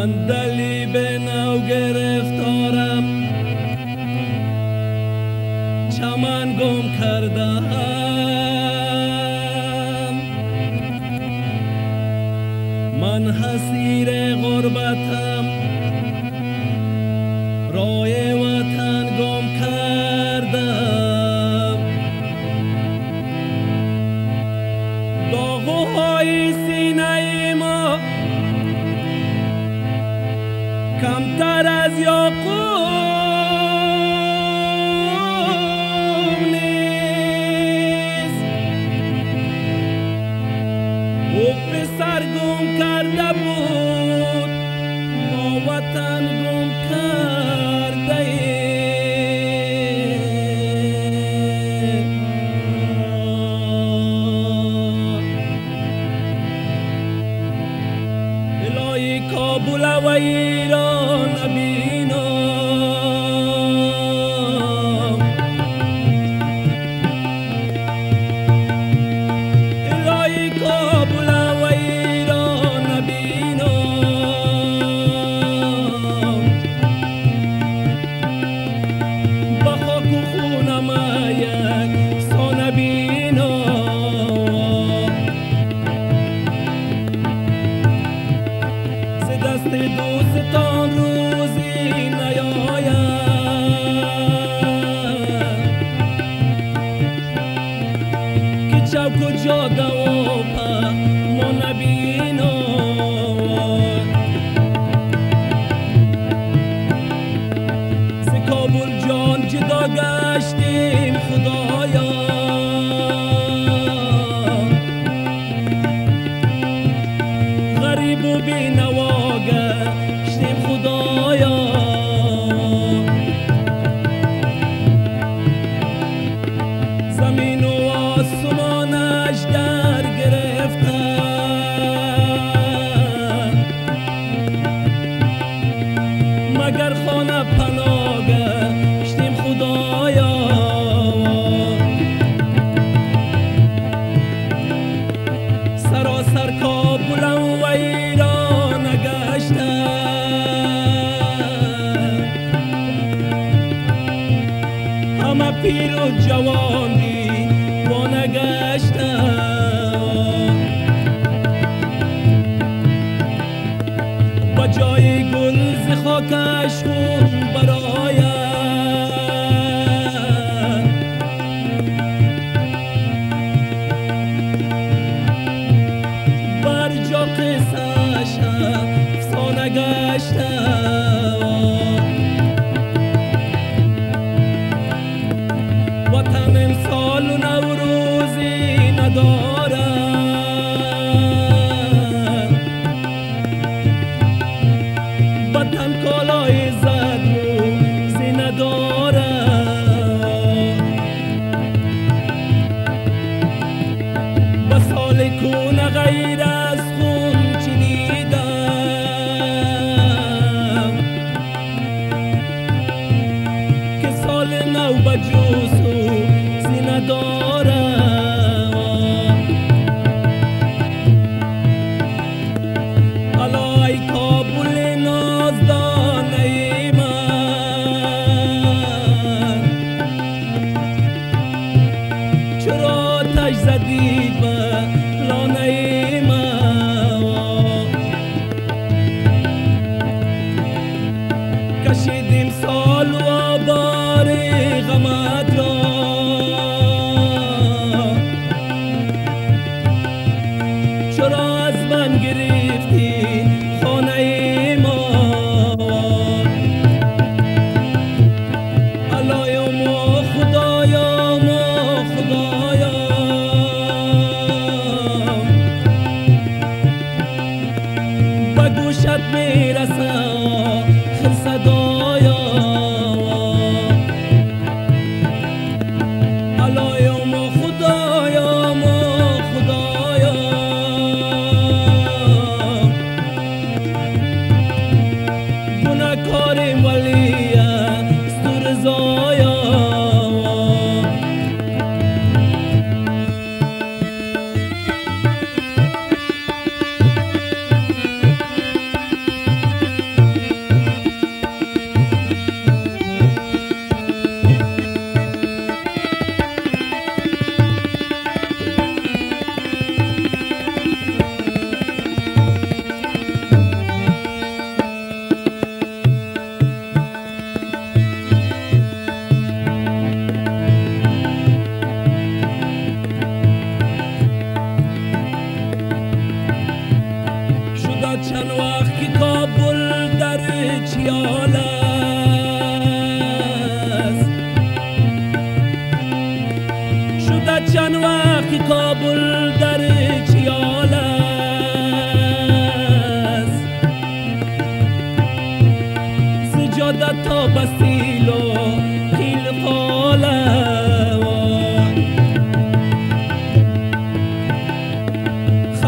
دلی به نو گرفتارم، چمن گم کردم. من حسیر غربتم، رای وطن گم کردم. داغ‌های سینه ما کمتر از یاقوت نیست. او پسر گم کرده بود، ما وطن گم کرده ایم. الهی کابل و ایران نبینم، الهی کابل و ایران نبینم. با خاک و خونم یک سو نبینم. ز دست دوستان روزی نیاید که چوک و جاده و پا ما نبینم. ز کابل جان جدا گشتیم خدایا، غریب و بینوا گشتیم خدایا. زمین و آسمانش در گرفتن، مگر خانه پناه گشتیم خدایا. سراسر کابلم و ایران گشتم، همه پیر و جوان دیوانه گشتم. با جای گل ز خاکش خون براید، بر جا قصه‌اش افسانه گشتم. وطن امسال و نوروزی ندارد، وطن کالای زد روزی ندارد. با سال کون غیر از خون چی دیدم، که سال نو به جوز روزی ندارم. حالا ای کابل نازدانه من، چرا آتش زدی به لانه من؟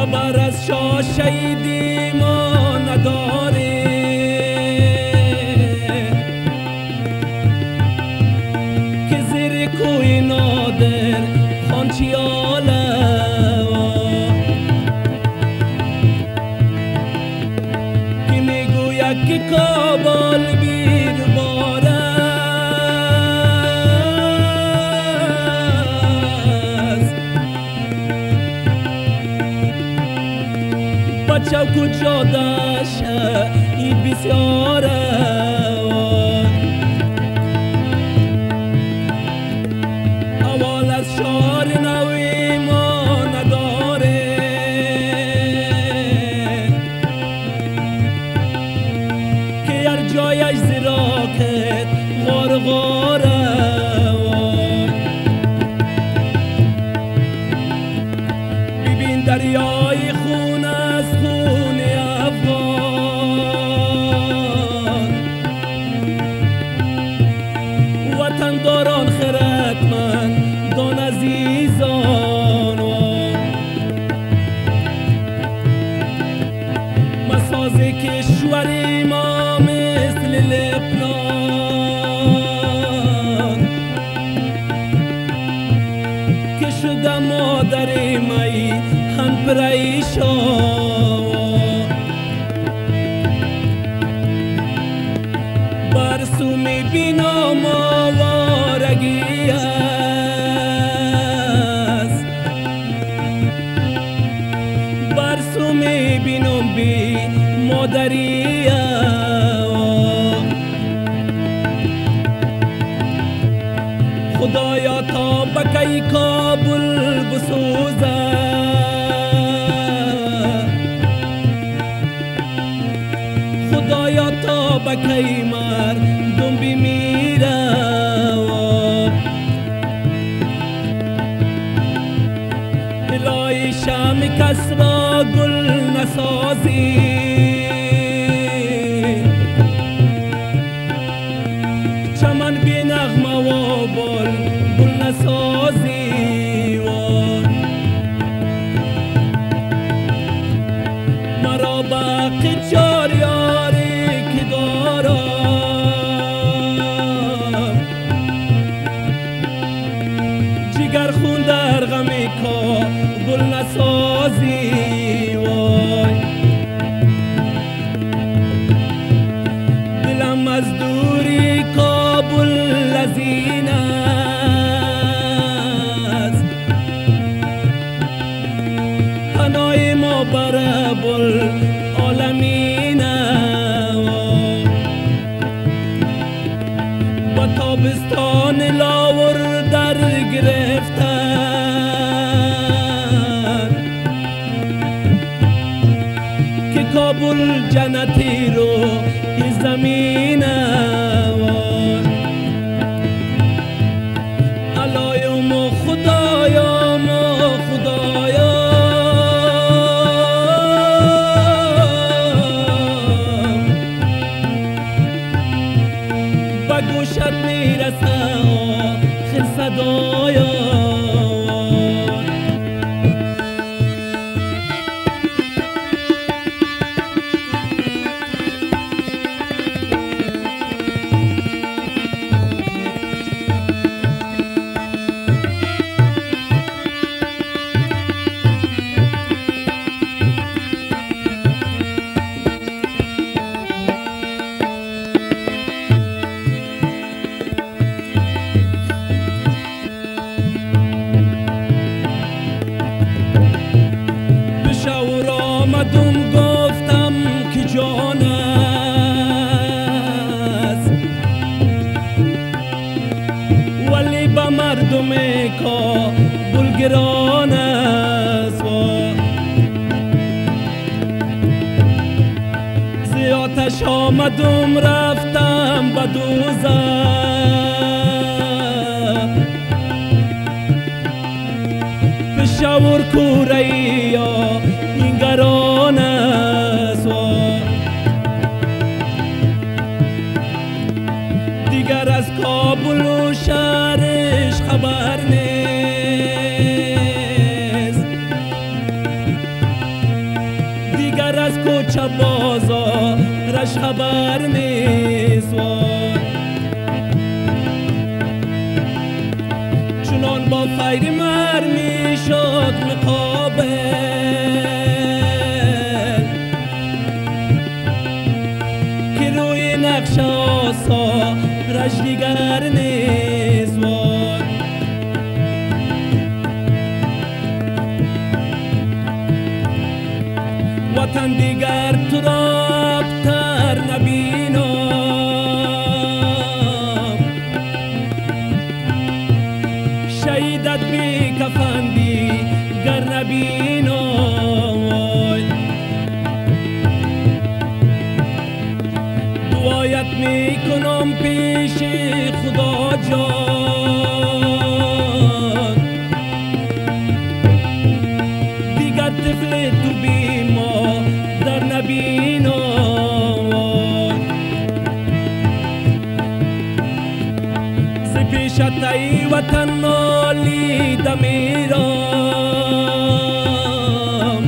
خبر از شاه شهیدی ما نداره که زیر کوی نادر خانچیاله که میگوید که کابل بیر باره چوک و جادش اید بسیاره اول از شهر نوی ما نداره که هر جایش زراکت غارغاره ببین دریای خون از خون افغان وطن داران خردمند دان عزیزان مساز کشوری ما مثل لبنان که شده مادر مایی هم پریشان برسو میبینم آوارگی است برسو میبینم بی مادری خدایا تا بکی کابل بسوزه خدایا تا بکی مردم بمیره الهی شم کس را گل نسازی چمن بی نغمه و بل نسازی مرا باقی چار یاری که دارم جگر خون در غمی کابل نسازی دلم از دوری کابل لذین است پناه ما بر بل عالمین با تابستان لاور در گرفتن که کابل جنتی رو زمین علایم و خدایم و خدایم با گوشت میرسه آخر صدایم آمدم گفتم که جان است ولی به مردم کابل گران است زی آتش آمدم رفتم به دوزخ پشاور کوره یا گران است دیگر از کابل و شهرش خبر نیست کوچه بازارش خبر نیست وای. چنان با فیر مر می شد مقابل که روی نقش آثارش دیگر نیست وای. وطن دیگر تو را ابتر نبینم، شهیدت بی کفن دیگر نبینم. دعایت میکنم پیش خدا جان، دیگر طفل تو بی ما در نبینم. ز پیشت ای وطن نالیده میرم،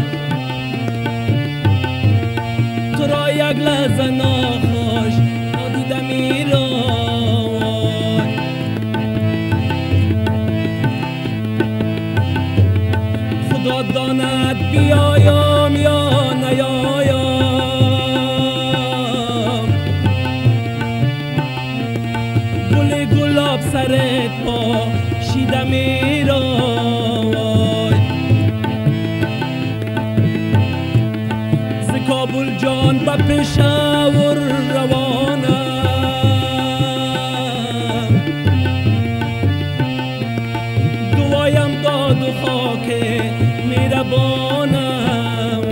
تو را یک لحظه ناخوش ندیده میرم. خدا داند بیایم یا نیایم، گل گلاب سرت پاشیده میرم. ز کابل جان به پشاور روانم، دعایم داد و خاک میربانم.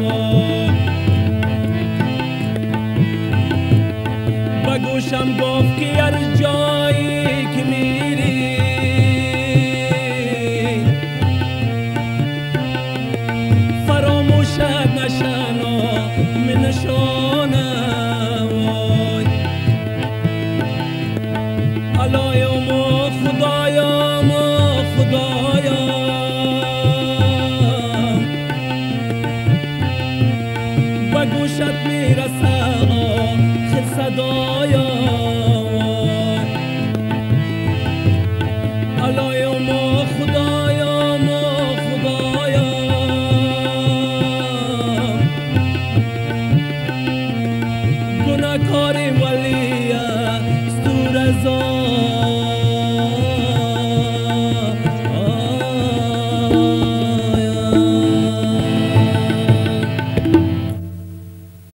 به گوشم گفت که هر جایی که میری فراموشت نشد